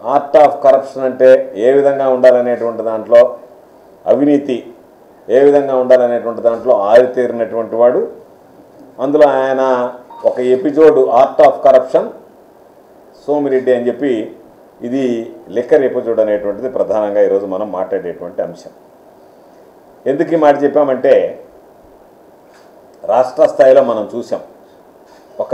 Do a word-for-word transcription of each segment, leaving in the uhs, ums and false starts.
Art of corruption అంటే ఏ విధంగా ఉండాలనేటువంటి దాంట్లో, అవినీతి ఏ విధంగా ఉండాలనేటువంటి దాంట్లో ఆరితేరినటువంటి వాడు. అందులో ఆయన ఒక episode art of corruption Somireddy అని చెప్పి, ఇది లిక్కర్ ఎపిసోడ్ అనేటువంటిది ప్రధానంగా ఈరోజు మనం మాట్లాడేటువంటి అంశం. ఎందుకు ఈ మాట చెప్పామంటే, రాష్ట్ర స్థాయిలో మనం చూసాం ఒక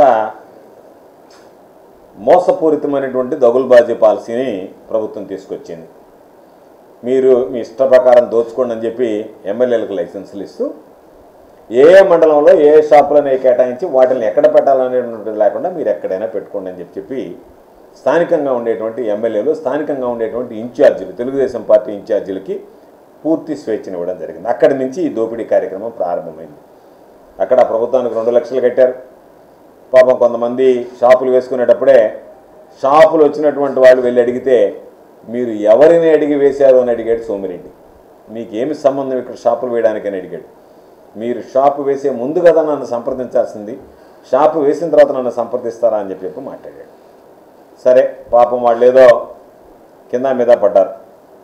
మోసపూరితమైనటువంటి దగులుబాజీ పాలసీని ప్రభుత్వం తీసుకొచ్చింది. మీరు మీ ఇష్ట ప్రకారం దోచుకోండి అని చెప్పి ఎమ్మెల్యేలకు లైసెన్సులు ఇస్తూ ఏ ఏ మండలంలో ఏ షాపులను కేటాయించి వాటిని ఎక్కడ పెట్టాలనేటువంటిది లేకుండా మీరు ఎక్కడైనా పెట్టుకోండి అని చెప్పి చెప్పి స్థానికంగా ఉండేటువంటి ఎమ్మెల్యేలు, స్థానికంగా ఉండేటువంటి ఇన్ఛార్జీలు, తెలుగుదేశం పార్టీ ఇన్ఛార్జీలకి పూర్తి స్వేచ్ఛను ఇవ్వడం జరిగింది. అక్కడి నుంచి ఈ దోపిడీ కార్యక్రమం ప్రారంభమైంది. అక్కడ ప్రభుత్వానికి రెండు లక్షలు కట్టారు. పాపం కొంతమంది షాపులు వేసుకునేటప్పుడే షాపులు వచ్చినటువంటి వాళ్ళు వెళ్ళి అడిగితే, మీరు ఎవరిని అడిగి వేశారు అని అడిగాడు సోమిరెడ్డి. మీకేమి సంబంధం ఇక్కడ షాపులు వేయడానికి అని అడిగాడు. మీరు షాపు వేసే ముందు కదా నన్ను సంప్రదించాల్సింది, షాపు వేసిన తర్వాత నన్ను సంప్రదిస్తారా అని చెప్పి చెప్పి మాట్లాడాడు. సరే, పాపం వాళ్ళు ఏదో కింద మీద పడ్డారు.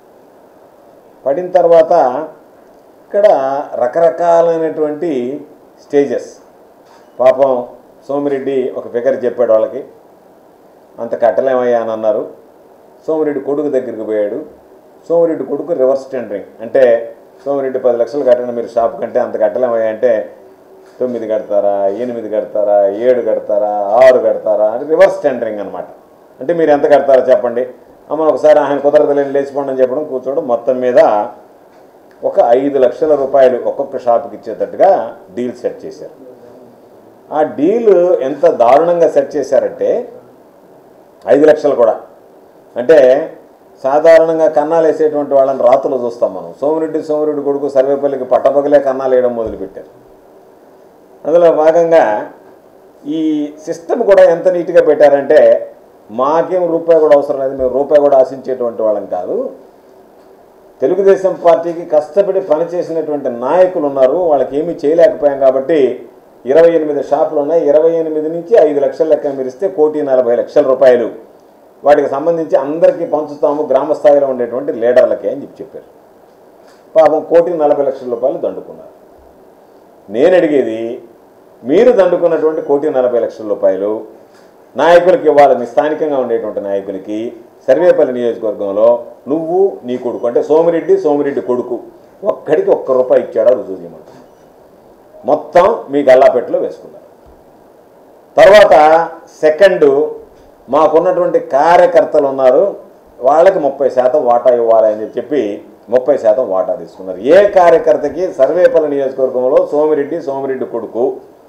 పడిన తర్వాత ఇక్కడ రకరకాలైనటువంటి స్టేజెస్. పాపం సోమిరెడ్డి ఒక ఫిగర్ చెప్పాడు వాళ్ళకి, అంత కట్టలేమయ్యా అని అన్నారు. సోమిరెడ్డి కొడుకు దగ్గరికి పోయాడు. సోమిరెడ్డి కొడుకు రివర్స్ టెండరింగ్, అంటే సోమిరెడ్డి పది లక్షలు కట్టండి మీరు షాప్ కంటే, అంత కట్టలేమయ్యా అంటే తొమ్మిది కడతారా, ఎనిమిది కడతారా, ఏడు కడతారా, ఆరు కడతారా అని రివర్స్ టెండరింగ్ అనమాట. అంటే మీరు ఎంత కడతారో చెప్పండి అమ్మ, ఒకసారి ఆయన కుదరదులేని లేచిపోండి అని చెప్పడం, కూర్చోవడం. మొత్తం మీద ఒక ఐదు లక్షల రూపాయలు ఒక్కొక్క షాపుకి ఇచ్చేటట్టుగా డీల్ సెట్ చేశారు. ఆ డీల్ ఎంత దారుణంగా సెట్ చేశారంటే, ఐదు లక్షలు కూడా అంటే సాధారణంగా కన్నాలు వేసేటువంటి వాళ్ళని రాత్రులు చూస్తాం మనం. సోమిరెడ్డి సోమిరెడ్డి కొడుకు సర్వేపల్లికి పట్టపగలే కన్నాలు వేయడం మొదలుపెట్టారు. అందులో భాగంగా ఈ సిస్టమ్ కూడా ఎంత నీట్గా పెట్టారంటే, మాకేం రూపాయి కూడా అవసరం లేదు, మేము రూపాయి కూడా ఆశించేటువంటి వాళ్ళం కాదు. తెలుగుదేశం పార్టీకి కష్టపడి పనిచేసినటువంటి నాయకులు ఉన్నారు, వాళ్ళకి ఏమీ చేయలేకపోయాం కాబట్టి ఇరవై ఎనిమిది షాపులు ఉన్నాయి, ఇరవై ఎనిమిది నుంచి ఐదు లక్షల లెక్క మీరిస్తే కోటి నలభై లక్షల రూపాయలు వాటికి సంబంధించి అందరికీ పంచుతాము గ్రామ స్థాయిలో ఉండేటువంటి లీడర్లకే అని చెప్పి చెప్పారు. పాపం కోటి నలభై లక్షల రూపాయలు దండుకున్నారు. నేను అడిగేది, మీరు దండుకున్నటువంటి కోటి నలభై లక్షల రూపాయలు నాయకులకి ఇవ్వాలని, స్థానికంగా ఉండేటువంటి నాయకులకి సర్వేపల్లి నియోజకవర్గంలో నువ్వు నీ కొడుకు అంటే సోమిరెడ్డి సోమిరెడ్డి కొడుకు ఒక్కడికి ఒక్క రూపాయి ఇచ్చాడా రుజువు చేయమంటారు. మొత్తం మీ గల్లాపెట్టలో వేసుకున్నారు. తర్వాత సెకండు, మాకున్నటువంటి కార్యకర్తలు ఉన్నారు, వాళ్ళకి ముప్పై శాతం వాటా ఇవ్వాలి అని చెప్పి ముప్పై శాతం వాటా తీసుకున్నారు. ఏ కార్యకర్తకి సర్వేపల్లి నియోజకవర్గంలో సోమిరెడ్డి సోమిరెడ్డి కొడుకు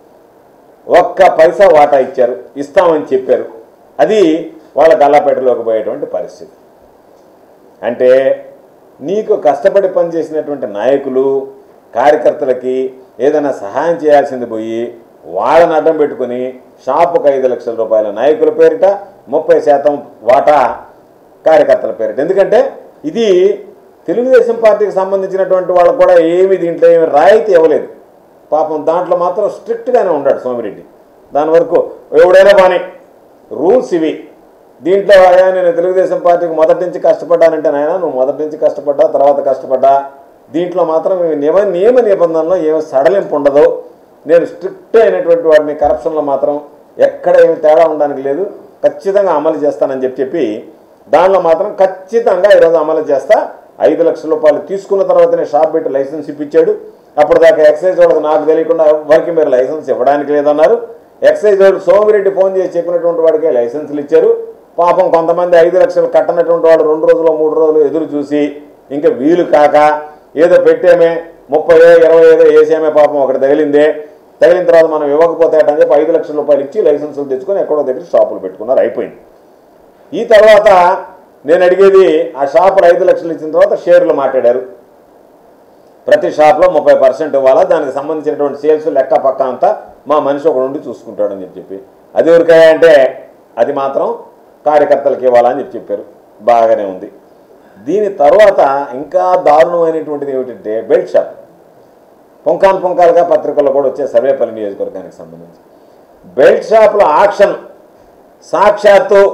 ఒక్క పైసా వాటా ఇచ్చారు, ఇస్తామని చెప్పారు. అది వాళ్ళ గల్లాపేటలోకి పోయేటువంటి పరిస్థితి. అంటే నీకు కష్టపడి పనిచేసినటువంటి నాయకులు కార్యకర్తలకి ఏదైనా సహాయం చేయాల్సింది పోయి వాళ్ళని అడ్డం పెట్టుకుని షాపుకు ఐదు లక్షల రూపాయల నాయకుల పేరిట, ముప్పై శాతం వాటా కార్యకర్తల పేరిట. ఎందుకంటే ఇది తెలుగుదేశం పార్టీకి సంబంధించినటువంటి వాళ్ళకు కూడా ఏమి దీంట్లో ఏమి రాయితీ ఇవ్వలేదు. పాపం దాంట్లో మాత్రం స్ట్రిక్ట్గానే ఉన్నాడు సోమిరెడ్డి. దాని వరకు ఎవడైనా బానే రూల్స్ ఇవి. దీంట్లో అయ్యా నేను తెలుగుదేశం పార్టీకి మొదటి నుంచి కష్టపడ్డానంటే, నాయన నువ్వు మొదటి నుంచి కష్టపడ్డా, తర్వాత కష్టపడ్డా, దీంట్లో మాత్రం నియమ నియమ నిబంధనలో ఏమో సడలింపు ఉండదు. నేను స్ట్రిక్ట్ అయినటువంటి వాడిని, కరప్షన్లో మాత్రం ఎక్కడ ఏమి తేడా ఉండడానికి లేదు, ఖచ్చితంగా అమలు చేస్తానని చెప్పి చెప్పి దానిలో మాత్రం ఖచ్చితంగా ఈరోజు అమలు చేస్తా. ఐదు లక్షల రూపాయలు తీసుకున్న తర్వాతనే షాప్ పెట్టి లైసెన్స్ ఇప్పించాడు. అప్పుడు దాకా ఎక్సైజ్ వాళ్ళకి నాకు తెలియకుండా ఎవరికి మీరు లైసెన్స్ ఇవ్వడానికి లేదన్నారు. ఎక్సైజ్ వాళ్ళు సోమిరెడ్డి ఫోన్ చేసి చెప్పినటువంటి వాడికే లైసెన్సులు ఇచ్చారు. పాపం కొంతమంది ఐదు లక్షలు కట్టనటువంటి వాడు రెండు రోజులు మూడు రోజులు ఎదురు చూసి ఇంకా వీలు కాక ఏదో పెట్టేమే ముప్పై ఇరవై ఐదో వేసేమే, పాపం ఒకటి తగిలిందే, తగిలిన తర్వాత మనం ఇవ్వకపోతే అని చెప్పి ఐదు లక్షల రూపాయలు ఇచ్చి లైసెన్సులు తెచ్చుకొని ఎక్కడో దగ్గర షాపులు పెట్టుకున్నారు. అయిపోయింది. ఈ తర్వాత నేను అడిగేది, ఆ షాపులు ఐదు లక్షలు ఇచ్చిన తర్వాత షేర్లు మాట్లాడారు. ప్రతి షాప్లో ముప్పై పర్సెంట్ ఇవ్వాలా, దానికి సంబంధించినటువంటి సేల్స్ లెక్క పక్క అంతా మా మనిషి ఒకడు ఉండి చూసుకుంటాడని చెప్పి చెప్పి అది ఎవరికాయ అంటే అది మాత్రం కార్యకర్తలకు ఇవ్వాలని చెప్పి చెప్పారు. బాగానే ఉంది. దీని తర్వాత ఇంకా దారుణమైనటువంటిది ఏమిటంటే బెల్ట్ షాప్. పొంకాన్ పొంకాలుగా పత్రికల్లో కూడా వచ్చే సర్వేపల్లి నియోజకవర్గానికి సంబంధించి బెల్ట్ షాపుల ఆక్షన్ సాక్షాత్తు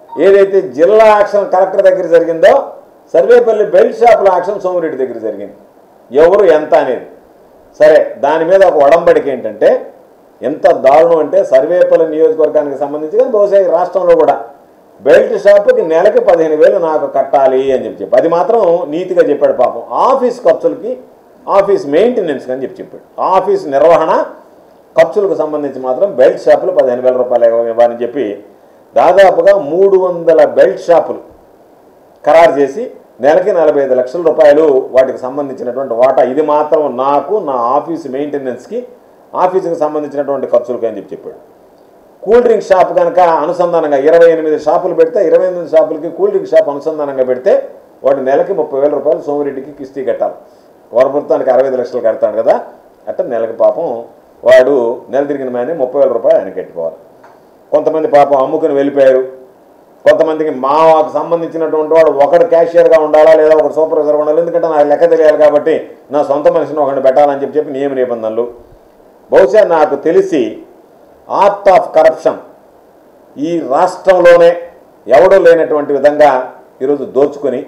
ఏదైతే జిల్లా యాక్షన్ కలెక్టర్ దగ్గర జరిగిందో సర్వేపల్లి బెల్ట్ షాపుల యాక్షన్ సోమిరెడ్డి దగ్గర జరిగింది. ఎవరు ఎంత అనేది సరే, దాని మీద ఒక ఒడంబడిక ఏంటంటే ఎంత దారుణం అంటే సర్వేపల్లి నియోజకవర్గానికి సంబంధించి కానీ బహుశా ఈ రాష్ట్రంలో కూడా బెల్ట్ షాపుకి నెలకి పదిహేను వేలు నాకు కట్టాలి అని చెప్పి చెప్పి అది మాత్రం నీతిగా చెప్పాడు. పాపం ఆఫీస్ ఖర్చులకి, ఆఫీస్ మెయింటెనెన్స్ అని చెప్పి చెప్పాడు. ఆఫీస్ నిర్వహణ ఖర్చులకు సంబంధించి మాత్రం బెల్ట్ షాపులు పదిహేను వేల రూపాయలు ఇవ్వాలని చెప్పి దాదాపుగా మూడు వందల బెల్ట్ షాపులు ఖరారు చేసి నెలకి నలభై ఐదు లక్షల రూపాయలు వాటికి సంబంధించినటువంటి వాటా, ఇది మాత్రం నాకు నా ఆఫీస్ మెయింటెనెన్స్కి, ఆఫీసుకి సంబంధించినటువంటి ఖర్చులకి అని చెప్పి చెప్పాడు. కూల్ డ్రింక్ షాప్ కనుక అనుసంధానంగా ఇరవై ఎనిమిది షాపులు పెడితే ఇరవై ఎనిమిది షాపులకి కూల్ డ్రింక్ షాప్ అనుసంధానంగా పెడితే వాటి నెలకి ముప్పై వేల రూపాయలు సోమిరెడ్డికి కిస్తీ కట్టాలి. ప్రభుత్వానికి అరవై ఐదు లక్షలు కడతాడు కదా, అట్ట నెలకి పాపం వాడు నెల తిరిగిన మేనే ముప్పై వేల రూపాయలు ఆయన కట్టుకోవాలి. కొంతమంది పాపం అమ్ముకుని వెళ్ళిపోయారు. కొంతమందికి మాకు సంబంధించినటువంటి వాడు ఒకడు క్యాషియర్గా ఉండాలా లేదా ఒకటి సూపర్వైజర్గా ఉండాలి, ఎందుకంటే నాకు లెక్క తెలియాలి కాబట్టి నా సొంత మనిషిని ఒకటి పెట్టాలని చెప్పి చెప్పి నియమ నిబంధనలు. బహుశా నాకు తెలిసి ఆర్ట్ ఆఫ్ కరప్షన్ ఈ రాష్ట్రంలోనే ఎవడూ లేనటువంటి విధంగా ఈరోజు దోచుకొని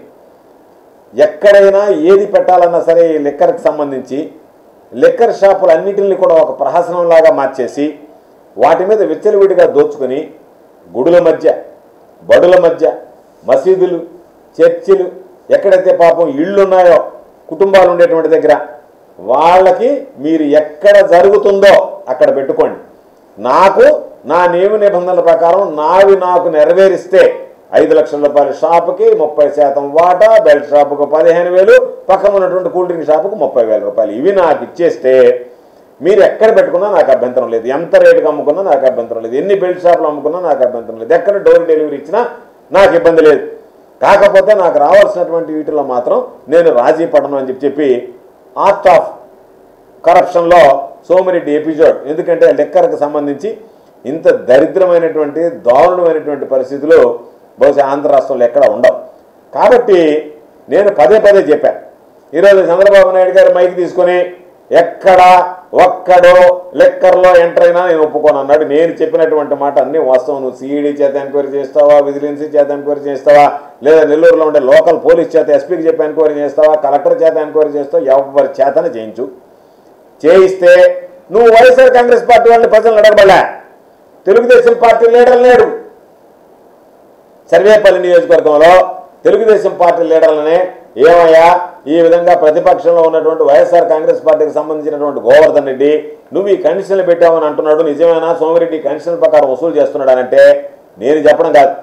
ఎక్కడైనా ఏది పెట్టాలన్నా సరే ఈ లిక్కర్కి సంబంధించి లిక్కర్ షాపులు అన్నింటినీ కూడా ఒక ప్రహసనంలాగా మార్చేసి వాటి మీద విచ్చలవిడిగా దోచుకొని గుడుల మధ్య, బడుల మధ్య, మసీదులు, చర్చిలు, ఎక్కడైతే పాపం ఇళ్ళు ఉన్నాయో కుటుంబాలు ఉండేటువంటి దగ్గర వాళ్ళకి మీరు ఎక్కడ జరుగుతుందో అక్కడ పెట్టుకోండి. నాకు నా నియమ నిబంధనల ప్రకారం నావి నాకు నెరవేరిస్తే ఐదు లక్షల రూపాయల షాపుకి ముప్పై శాతం వాటా, బెల్ట్ షాపుకు పదిహేను వేలు, పక్కన ఉన్నటువంటి కూల్ డ్రింక్ షాపుకు ముప్పై వేల రూపాయలు ఇవి నాకు ఇచ్చేస్తే మీరు ఎక్కడ పెట్టుకున్నా నాకు అభ్యంతరం లేదు. ఎంత రేటుకి అమ్ముకున్నా నాకు అభ్యంతరం లేదు. ఎన్ని బెల్ట్ షాపులు అమ్ముకున్నా నాకు అభ్యంతరం లేదు. ఎక్కడ డోర్ డెలివరీ ఇచ్చినా నాకు ఇబ్బంది లేదు. కాకపోతే నాకు రావాల్సినటువంటి వీటిలో మాత్రం నేను రాజీ పడను అని చెప్పి చెప్పి ఆర్ట్ ఆఫ్ కరప్షన్లో సోమిరెడ్డి ఎపిసోడ్. ఎందుకంటే లిక్కర్కి సంబంధించి ఇంత దరిద్రమైనటువంటి దారుణమైనటువంటి పరిస్థితులు బహుశా ఆంధ్ర రాష్ట్రంలో ఎక్కడ ఉండవు. కాబట్టి నేను పదే పదే చెప్పాను. ఈరోజు చంద్రబాబు నాయుడు గారు మైక్ తీసుకొని ఎక్కడ ఒక్కడో లెక్కర్లో ఎంటర్ అయినా నేను ఒప్పుకోను అన్నాడు. నేను చెప్పినటువంటి మాట అన్నీ వాస్తవం. నువ్వు సిఈడి చేత ఎంక్వైరీ చేస్తావా, విజిలెన్స్ చేత ఎంక్వైరీ చేస్తావా, లేదా నెల్లూరులో ఉండే లోకల్ పోలీస్ చేత ఎస్పీకి చెప్పి ఎంక్వైరీ చేస్తావా, కలెక్టర్ చేత ఎంక్వైరీ చేస్తావా, ఎవరి చేతనే చేయించు. చేయిస్తే నువ్వు వైఎస్ఆర్ కాంగ్రెస్ పార్టీ వాళ్ళని ప్రజలను అడగబడలే, తెలుగుదేశం పార్టీ లీడర్లు లేడు. సర్వేపల్లి నియోజకవర్గంలో తెలుగుదేశం పార్టీ లీడర్లనే ఏమయ్యా ఈ విధంగా ప్రతిపక్షంలో ఉన్నటువంటి వైఎస్ఆర్ కాంగ్రెస్ పార్టీకి సంబంధించినటువంటి గోవర్ధన్ రెడ్డి నువ్వు ఈ కండిషన్లు పెట్టావని అంటున్నాడు, నిజమేనా సోమిరెడ్డి కండిషన్ల ప్రకారం వసూలు చేస్తున్నాడనంటే నేను చెప్పడం కాదు.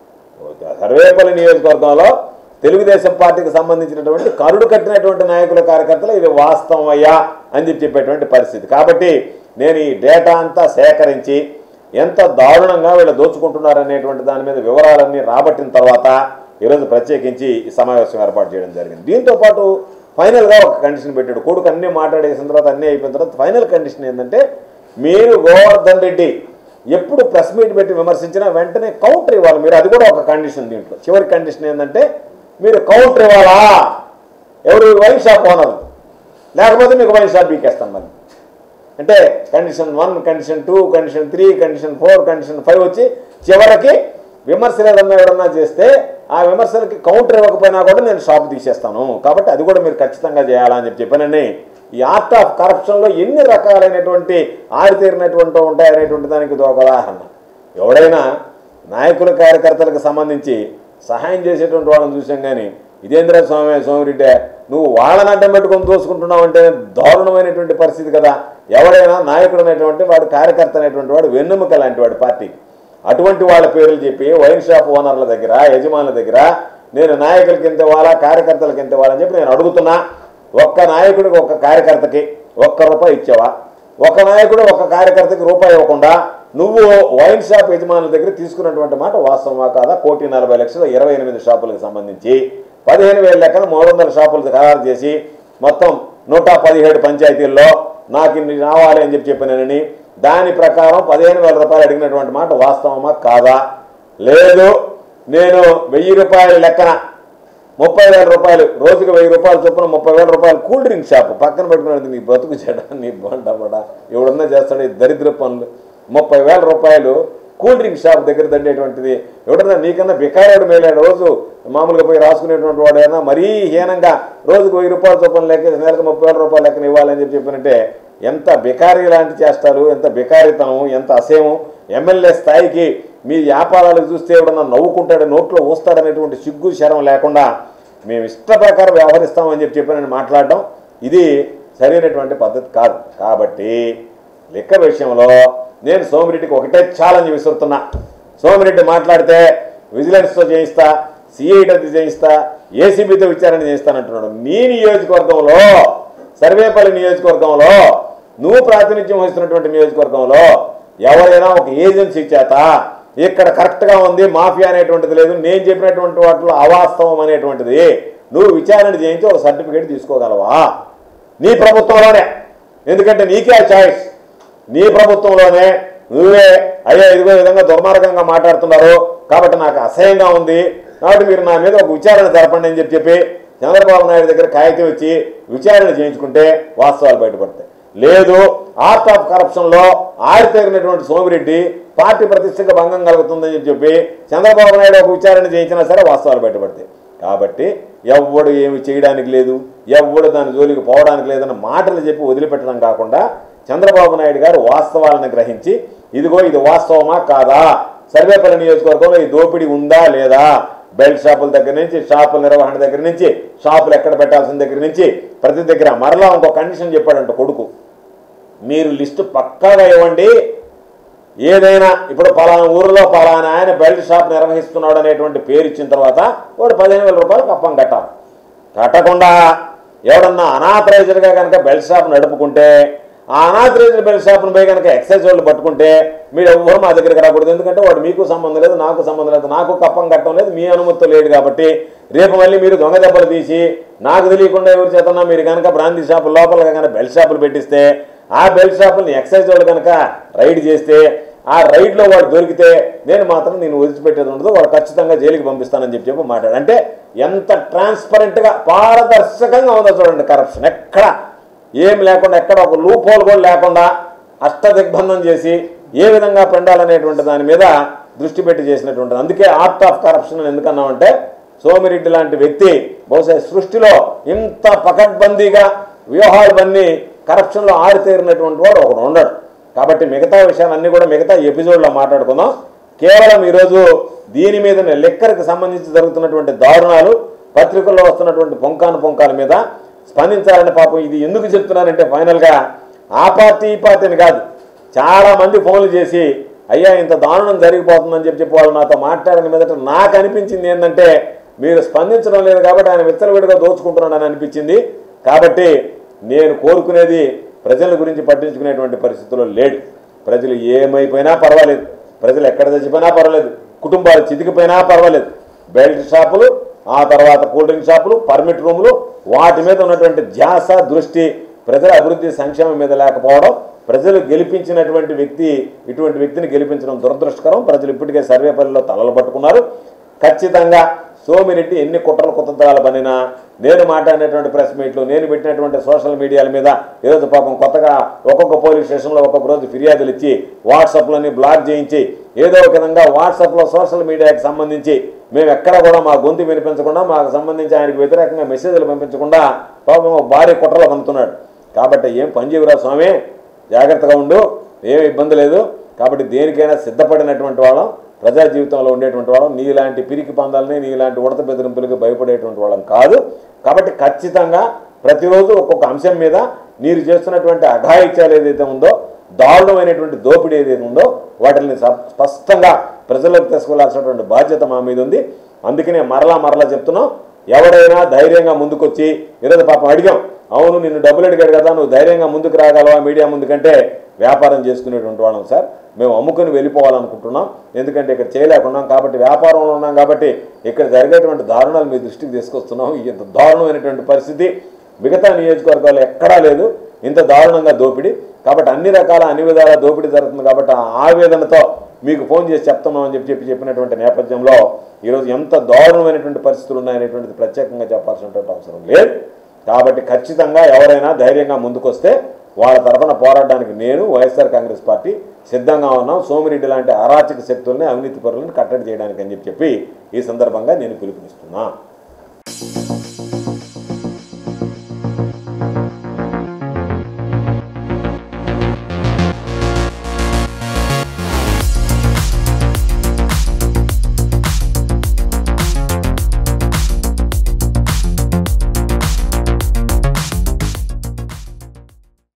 సర్వేపల్లి నియోజకవర్గంలో తెలుగుదేశం పార్టీకి సంబంధించినటువంటి కరుడు కట్టినటువంటి నాయకుల కార్యకర్తలు ఇది వాస్తవం అయ్యా అని చెప్పి చెప్పేటువంటి పరిస్థితి. కాబట్టి నేను ఈ డేటా అంతా సేకరించి ఎంత దారుణంగా వీళ్ళు దోచుకుంటున్నారనేటువంటి దాని మీద వివరాలన్నీ రాబట్టిన తర్వాత ఈరోజు ప్రత్యేకించి ఈ సమావేశం ఏర్పాటు చేయడం జరిగింది. దీంతోపాటు ఫైనల్గా ఒక కండిషన్ పెట్టాడు. కొడుకు అన్నీ మాట్లాడేసిన తర్వాత అన్నీ అయిపోయిన తర్వాత ఫైనల్ కండిషన్ ఏంటంటే మీరు గోవర్ధన్ రెడ్డి ఎప్పుడు ప్రెస్ మీట్ పెట్టి విమర్శించినా వెంటనే కౌంటర్ ఇవ్వాలి మీరు. అది కూడా ఒక కండిషన్. దీంట్లో చివరి కండిషన్ ఏంటంటే మీరు కౌంటర్ ఇవ్వాలా, ఎవరు వైన్ షాప్ ఓనర్, లేకపోతే మీకు వైన్ షాప్ బీకేస్తాం మళ్ళీ. అంటే condition one, condition two, condition three, condition four, condition five వచ్చి చివరికి విమర్శలు ఏదన్నా ఎవరన్నా చేస్తే ఆ విమర్శలకి కౌంటర్ ఇవ్వకపోయినా కూడా నేను షాప్ తీసేస్తాను. కాబట్టి అది కూడా మీరు ఖచ్చితంగా చేయాలని చెప్పి చెప్పానని ఈ ఆర్ట్ ఆఫ్ కరప్షన్లో ఎన్ని రకాలైనటువంటి ఆరితేరినటువంటి ఉంటాయనేటువంటి దానికి ఇది ఒక ఉదాహరణ. ఎవడైనా నాయకుల కార్యకర్తలకు సంబంధించి సహాయం చేసేటువంటి వాళ్ళని చూసాం కానీ ఇదేంద్ర స్వామి సోమిరెడ్డి నువ్వు వాళ్ళని అడ్డం పెట్టుకొని దోసుకుంటున్నావు అంటే దారుణమైనటువంటి పరిస్థితి కదా. ఎవడైనా నాయకుడు అనేటువంటి వాడు, కార్యకర్త అనేటువంటి వాడు వెన్నెముక లాంటి వాడు పార్టీకి. అటువంటి వాళ్ళ పేర్లు చెప్పి వైన్ షాప్ ఓనర్ల దగ్గర, యజమానుల దగ్గర నేను నాయకులకి ఎంత ఇవ్వాలా, కార్యకర్తలకు ఎంత ఇవ్వాలని చెప్పి నేను అడుగుతున్నా. ఒక్క నాయకుడికి ఒక్క కార్యకర్తకి ఒక్క రూపాయి ఇచ్చావా? ఒక నాయకుడు ఒక కార్యకర్తకి రూపాయి ఇవ్వకుండా నువ్వు వైన్ షాప్ యజమానుల దగ్గర తీసుకున్నటువంటి మాట వాస్తవమా కాదా? కోటి నలభై లక్షల ఇరవై ఎనిమిది షాపులకు సంబంధించి పదిహేను వేల లెక్కన మూడు వందల షాపులకు ఖరారు చేసి మొత్తం నూట పదిహేడు పంచాయతీల్లో నాకు ఇన్ని రావాలి అని చెప్పి చెప్పినని దాని ప్రకారం పదిహేను వేల రూపాయలు అడిగినటువంటి మాట వాస్తవమా కాదా? లేదు, నేను వెయ్యి రూపాయల లెక్కన ముప్పై వేల రూపాయలు రోజుకి వెయ్యి రూపాయలు చొప్పున ముప్పై వేల రూపాయలు కూల్ డ్రింక్ షాప్ పక్కన పెట్టుకున్నది నీ బతుకు చెడ, నీ బండబడ ఎవడన్నా చేస్తాడు ఈ దరిద్ర పనులు. ముప్పై వేల రూపాయలు కూల్ డ్రింక్ షాప్ దగ్గర దండేటువంటిది ఎవడన్నా నీకన్నా బికారాడు మేలాడు రోజు మామూలుగా పోయి రాసుకునేటువంటి వాడైనా మరీ హీనంగా రోజుకు వెయ్యి రూపాయల చొప్పున లెక్క నెలకు ముప్పై వేల రూపాయలు లెక్కన ఇవ్వాలని చెప్పి చెప్పినట్టే ఎంత బికారీ లాంటి చేస్తారు, ఎంత బికారితనం, ఎంత అసేమం. ఎమ్మెల్యే స్థాయికి మీ వ్యాపారాలకు చూస్తే ఎవడన్నా నవ్వుకుంటాడు, నోట్లో ఊస్తాడనేటువంటి సిగ్గు శరం లేకుండా మేము ఇష్ట ప్రకారం వ్యవహరిస్తామని చెప్పి చెప్పి మాట్లాడడం ఇది సరైనటువంటి పద్ధతి కాదు. కాబట్టి లిక్కర్ విషయంలో నేను సోమిరెడ్డికి ఒకటే ఛాలెంజ్ విసురుతున్నా. సోమిరెడ్డి మాట్లాడితే విజిలెన్స్తో చేయిస్తా, సిఐడితో చేయిస్తా, ఏసీబీతో విచారణ చేయిస్తానంటున్నాడు. నీ నియోజకవర్గంలో సర్వేపల్లి నియోజకవర్గంలో నువ్వు ప్రాతినిధ్యం వహిస్తున్నటువంటి నియోజకవర్గంలో ఎవరైనా ఒక ఏజెన్సీ చేత ఇక్కడ కరెక్ట్గా ఉంది, మాఫియా అనేటువంటిది లేదు, నేను చెప్పినటువంటి వాటిలో అవాస్తవం అనేటువంటిది నువ్వు విచారణ చేయించి ఒక సర్టిఫికేట్ తీసుకోగలవా? నీ ప్రభుత్వంలోనే, ఎందుకంటే నీకే ఆ చాయిస్. నీ ప్రభుత్వంలోనే నువ్వే అయ్యా ఇదిగో విధంగా దుర్మార్గంగా మాట్లాడుతున్నారు కాబట్టి నాకు అసహ్యంగా ఉంది, కాబట్టి మీరు నా మీద ఒక విచారణ జరపండి అని చెప్పి చెప్పి చంద్రబాబు నాయుడు దగ్గర కాగితం ఇచ్చి విచారణ చేయించుకుంటే వాస్తవాలు బయటపడతాయి. లేదు ఆర్ట్ ఆఫ్ కరప్షన్లో ఆరితేరినటువంటి సోమిరెడ్డి పార్టీ ప్రతిష్టకు భంగం కలుగుతుందని చెప్పి చంద్రబాబు నాయుడు ఒక విచారణ చేయించినా సరే వాస్తవాలు బయటపడతాయి. కాబట్టి ఎవ్వడు ఏమి చేయడానికి లేదు, ఎవ్వడు దాని జోలికి పోవడానికి లేదన్న మాటలు చెప్పి వదిలిపెట్టడం కాకుండా చంద్రబాబు నాయుడు గారు వాస్తవాలను గ్రహించి ఇదిగో ఇది వాస్తవమా కాదా, సర్వేపల్లి నియోజకవర్గంలో ఈ దోపిడీ ఉందా లేదా, బెల్ట్ షాపుల దగ్గర నుంచి షాపుల నిర్వహణ దగ్గర నుంచి షాపులు ఎక్కడ పెట్టాల్సిన దగ్గర నుంచి ప్రతి దగ్గర మరలా ఇంకో కండిషన్ చెప్పాడంట కొడుకు, మీరు లిస్టు పక్కాగా ఇవ్వండి, ఏదైనా ఇప్పుడు పలానా ఊరిలో పలానా ఆయన బెల్ట్ షాప్ నిర్వహిస్తున్నాడు అనేటువంటి పేరు ఇచ్చిన తర్వాత వాడు పదిహేను వేల రూపాయలు కప్పం కట్టాలి. కట్టకుండా ఎవడన్నా అనాథరైజర్గా కనుక బెల్ట్ షాప్ నడుపుకుంటే ఆ అనాథరైజర్ బెల్ట్ షాప్ను పోయి కనుక ఎక్సైజ్ వాళ్ళు పట్టుకుంటే మీరు ఎవరు మా దగ్గరికి రాకూడదు, ఎందుకంటే వాడు మీకు సంబంధం లేదు, నాకు సంబంధం లేదు, నాకు కప్పం కట్టడం లేదు, మీ అనుమతితో లేదు. కాబట్టి రేపు మళ్ళీ మీరు దొంగ దెబ్బలు తీసి నాకు తెలియకుండా ఎవరు చేతన్నా మీరు కనుక బ్రాందీ షాపుల లోపల కనుక బెల్ట్ షాపులు పెట్టిస్తే ఆ బెల్ట్ షాపుల్ని ఎక్సైజ్ వాళ్ళు కనుక రైడ్ చేస్తే ఆ రైడ్లో వాడు దొరికితే నేను మాత్రం నేను వదిలిపెట్టేది ఉండదు, వాడు ఖచ్చితంగా జైలుకి పంపిస్తానని చెప్పి చెప్పి మాట్లాడు. అంటే ఎంత ట్రాన్స్పరెంట్గా పారదర్శకంగా ఉందో చూడండి. కరప్షన్ ఎక్కడ ఏం లేకుండా, ఎక్కడ ఒక లూప్ హోల్ కూడా లేకుండా అష్టదిగ్బంధం చేసి ఏ విధంగా పెండాలనేటువంటి దాని మీద దృష్టి పెట్టి చేసినటువంటిది. అందుకే ఆర్ట్ ఆఫ్ కరప్షన్ అని ఎందుకన్నామంటే సోమిరెడ్డి లాంటి వ్యక్తి బహుశా సృష్టిలో ఇంత పకడ్బందీగా వ్యూహాలు బన్ని కరప్షన్లో ఆరితేరినటువంటి వాడు ఒకడు ఉండడు. కాబట్టి మిగతా విషయాలన్నీ కూడా మిగతా ఎపిసోడ్లో మాట్లాడుకుందాం. కేవలం ఈరోజు దీని మీదనే లెక్కర్కి సంబంధించి జరుగుతున్నటువంటి దారుణాలు, పత్రికల్లో వస్తున్నటువంటి పొంకాను పొంకాల మీద స్పందించాలని పాపం ఇది ఎందుకు చెప్తున్నానంటే ఫైనల్గా ఆ పార్టీ ఈ పార్టీని కాదు, చాలామంది ఫోన్లు చేసి అయ్యా ఇంత దారుణం జరిగిపోతుందని చెప్పి చెప్పి వాళ్ళు నాతో మాట్లాడిన మీదట నాకు అనిపించింది ఏంటంటే మీరు స్పందించడం లేదు కాబట్టి ఆయన విచ్చలవిడిగా దోచుకుంటున్నాడని అనిపించింది. కాబట్టి నేను కోరుకునేది ప్రజల గురించి పట్టించుకునేటువంటి పరిస్థితుల్లో లేడు. ప్రజలు ఏమైపోయినా పర్వాలేదు, ప్రజలు ఎక్కడ చచ్చిపోయినా పర్వాలేదు, కుటుంబాలు చితికిపోయినా పర్వాలేదు, బెల్ట్ షాపులు ఆ తర్వాత కూల్ డ్రింక్ షాపులు పర్మిట్ రూములు వాటి మీద ఉన్నటువంటి ధ్యాస దృష్టి ప్రజల అభివృద్ధి సంక్షేమం మీద లేకపోవడం, ప్రజలు గెలిపించినటువంటి వ్యక్తి ఇటువంటి వ్యక్తిని గెలిపించడం దురదృష్టకరం. ప్రజలు ఇప్పటికే సర్వేపల్లిలో తలలు పట్టుకున్నారు. ఖచ్చితంగా సోమిరెడ్డి ఎన్ని కుట్రలు కుతంత్రాలు పనినా నేను మాట్లాడినటువంటి ప్రెస్ మీట్లు, నేను పెట్టినటువంటి సోషల్ మీడియాల మీద ఈరోజు పాపం కొత్తగా ఒక్కొక్క పోలీస్ స్టేషన్లో ఒక్కొక్క రోజు ఫిర్యాదులు ఇచ్చి వాట్సాప్లని బ్లాక్ చేయించి ఏదో ఒక విధంగా వాట్సాప్లో సోషల్ మీడియాకి సంబంధించి మేము ఎక్కడ కూడా మా గొంతు వినిపించకుండా మాకు సంబంధించి ఆయనకు వ్యతిరేకంగా మెసేజ్లు పంపించకుండా పాపం భారీ కుట్రలు పనుతున్నాడు. కాబట్టి ఏం పనిచేయరా స్వామి, జాగ్రత్తగా ఉండు, ఏం ఇబ్బంది లేదు. కాబట్టి దేనికైనా సిద్ధపడినటువంటి వాళ్ళం, ప్రజా జీవితంలో ఉండేటువంటి వాళ్ళం, నీలాంటి పిరికి పందాలని నీలాంటి ఉడత బెదిరింపులకి భయపడేటువంటి వాళ్ళం కాదు. కాబట్టి ఖచ్చితంగా ప్రతిరోజు ఒక్కొక్క అంశం మీద మీరు చేస్తున్నటువంటి అఘాయిత్యాలు ఏదైతే ఉందో, దారుణమైనటువంటి దోపిడీ ఏదైతే ఉందో వాటిని స్పష్టంగా ప్రజలకు తీసుకెళ్లాల్సినటువంటి బాధ్యత మా మీద ఉంది. అందుకనే మరలా మరలా చెప్తున్నాం, ఎవడైనా ధైర్యంగా ముందుకొచ్చి ఈరోజు పాపం అడిగాం, అవును నిన్ను డబ్బులు అడిగాడు కదా నువ్వు ధైర్యంగా ముందుకు రాగలవా మీడియా ముందుకంటే, వ్యాపారం చేసుకునేటువంటి వాళ్ళం సార్, మేము అమ్ముకుని వెళ్ళిపోవాలనుకుంటున్నాం, ఎందుకంటే ఇక్కడ చేయలేకున్నాం కాబట్టి వ్యాపారంలో ఉన్నాం కాబట్టి ఇక్కడ జరిగేటువంటి దారుణాలు మీ దృష్టికి తీసుకొస్తున్నాం. ఇంత దారుణమైనటువంటి పరిస్థితి మిగతా నియోజకవర్గాల్లో ఎక్కడా లేదు, ఇంత దారుణంగా దోపిడీ. కాబట్టి అన్ని రకాల అన్ని విధాల దోపిడీ జరుగుతుంది. కాబట్టి ఆ ఆవేదనతో మీకు ఫోన్ చేసి చెప్తున్నామని చెప్పి చెప్పి చెప్పినటువంటి నేపథ్యంలో ఈరోజు ఎంత దారుణమైనటువంటి పరిస్థితులు ఉన్నాయనేటువంటిది ప్రత్యేకంగా చెప్పాల్సినటువంటి అవసరం లేదు. కాబట్టి ఖచ్చితంగా ఎవరైనా ధైర్యంగా ముందుకొస్తే వాళ్ళ తరఫున పోరాడడానికి నేను వైఎస్ఆర్ కాంగ్రెస్ పార్టీ సిద్ధంగా ఉన్నాం. సోమిరెడ్డి లాంటి అరాచక శక్తుల్ని, అవినీతి పరులను కట్టడి చేయడానికి అని చెప్పి ఈ సందర్భంగా నేను పిలుపునిస్తున్నా.